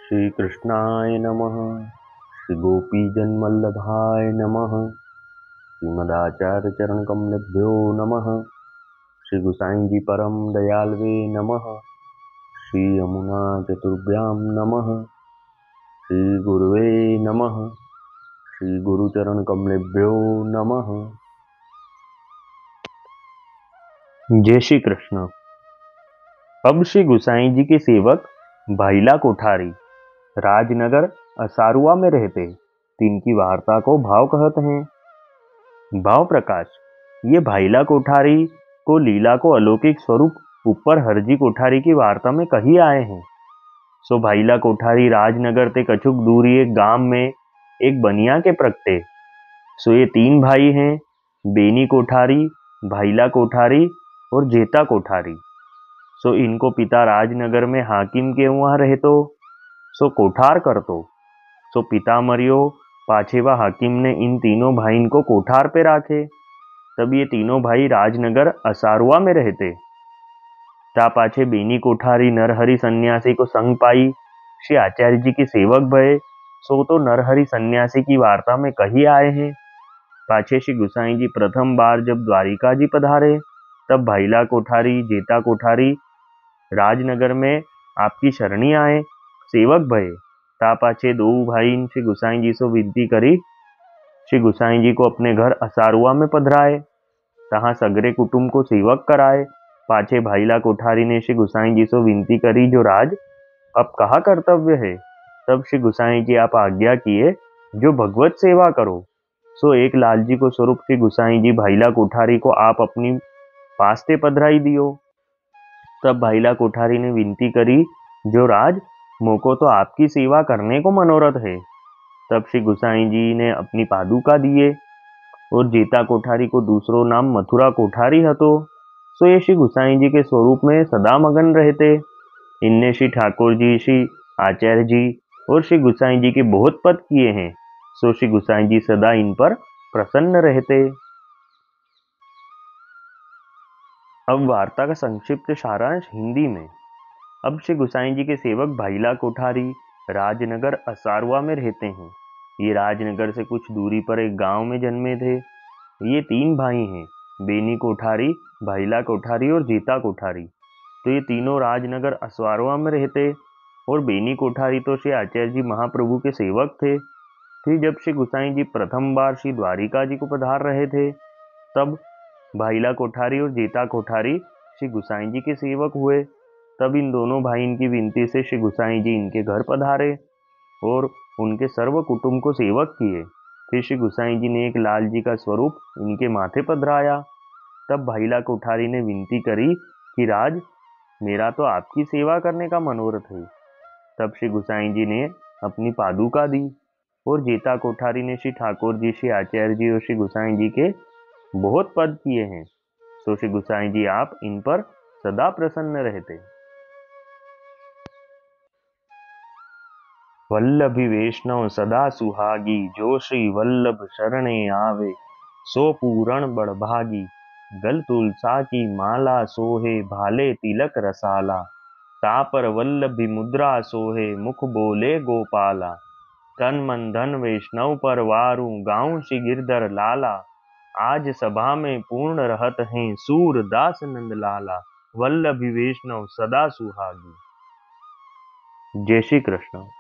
श्री कृष्णाय नमः। श्री गोपीजनवल्लभाय नमः। श्रीमदाचार्य चरण कमलेभ्यो नमः। श्री गुसाई जी परम दयालवे नमः। श्री यमुना चतुर्भ्यां नमः। श्री गुरुवे नमः। श्री गुरुचरण कमलेभ्यो नमः। जय श्री कृष्ण। अब श्री गुसाई जी के सेवक भाईला कोठारी राजनगर असारुआ में रहते, तिनकी वार्ता को भाव कहते हैं। भाव प्रकाश। ये भाईला कोठारी को लीला को अलौकिक स्वरूप ऊपर हरजी कोठारी की वार्ता में कही आए हैं। सो भाईला कोठारी राजनगर ते कछुक दूरी एक गांव में एक बनिया के प्रगटे। सो ये तीन भाई हैं, बेनी कोठारी, भाईला कोठारी और जेता कोठारी। सो इनको पिता राजनगर में हाकिम के वहां रहतो, सो कोठार करतो। सो पिता मरियो, पाछेवा हाकिम ने इन तीनों भाई को कोठार पे राखे। तब ये तीनों भाई राजनगर असारुआ में रहते। ता पाछे बेनी कोठारी नरहरि सन्यासी को संग पाई श्री आचार्य जी के सेवक भये। सो तो नरहरि सन्यासी की वार्ता में कही आए हैं। पाछे श्री गुसाई जी प्रथम बार जब द्वारिका जी पधारे, तब भाईला कोठारी, जेता कोठारी राजनगर में आपकी शरणी आए, सेवक भये। ता पाछे दो भाई श्री गुसाई जी से विनती करी श्री गुसाई जी को अपने घर असारुआ में पधराए, तहां सगरे कुटुंब को सेवक कराए। पाछे भाईला कोठारी ने श्री गुसाई जी से विनती करी, जो राज अब कहा कर्तव्य है। तब श्री गुसाई जी आप आज्ञा किए, जो भगवत सेवा करो। सो एक लालजी को स्वरूप श्री गुसाई जी भाईला कोठारी को आप अपनी पास्ते पधराई दियो। तब भाईला कोठारी ने विनती करी, जो राज मोको तो आपकी सेवा करने को मनोरथ है। तब श्री गुसाई जी ने अपनी पादुका दिए और जेता कोठारी को दूसरो नाम मथुरा कोठारी हतो। सो ये श्री गुसाई जी के स्वरूप में सदा मगन रहते। इनने श्री ठाकुर जी, श्री आचार्य जी और श्री गुसाई जी के बहुत पद किए हैं। सो श्री गुसाई जी सदा इन पर प्रसन्न रहते। अब वार्ता का संक्षिप्त सारांश हिंदी में। अब श्री गुसाई जी के सेवक भाईला कोठारी राजनगर असारुआ में रहते हैं। ये राजनगर से कुछ दूरी पर एक गांव में जन्मे थे। ये तीन भाई हैं, बेनी कोठारी, भाईला कोठारी और जेता कोठारी। तो ये तीनों राजनगर असारुआ में रहते। और बेनी कोठारी तो श्री आचार्य जी महाप्रभु के सेवक थे। फिर जब श्री गुसाई जी प्रथम बार श्री द्वारिका जी को पधार रहे थे, तब भाईला कोठारी और जेता कोठारी श्री गुसाई जी के सेवक हुए। तब इन दोनों भाई की विनती से श्री गुसाई जी इनके घर पधारे और उनके सर्व कुटुंब को सेवक किए। फिर श्री गुसाई जी ने एक लाल जी का स्वरूप इनके माथे पधराया। तब भाईला कोठारी ने विनती करी कि राज, मेरा तो आपकी सेवा करने का मनोरथ है। तब श्री गुसाई जी ने अपनी पादुका दी और जेता कोठारी ने श्री ठाकुर जी, श्री आचार्य जी और श्री गुसाई जी के बहुत पद किए हैं। सो श्री गुसाई जी आप इन पर सदा प्रसन्न रहते। वल्लभी वैष्णव सदा सुहागी, जो श्री वल्लभ शरणे आवे, सो पूरण बड़भागी। गल तुलसा की माला सोहे, भाले तिलक रसाला। तापर वल्लभी मुद्रा सोहे, मुख बोले गोपाला। तन मन धन वैष्णव पर वारू, गाऊं श्री गिरधर लाला। आज सभा में पूर्ण रहत हैं, सूरदास नंद लाला। वल्लभी वैष्णव सदा सुहागी। जय श्री कृष्ण।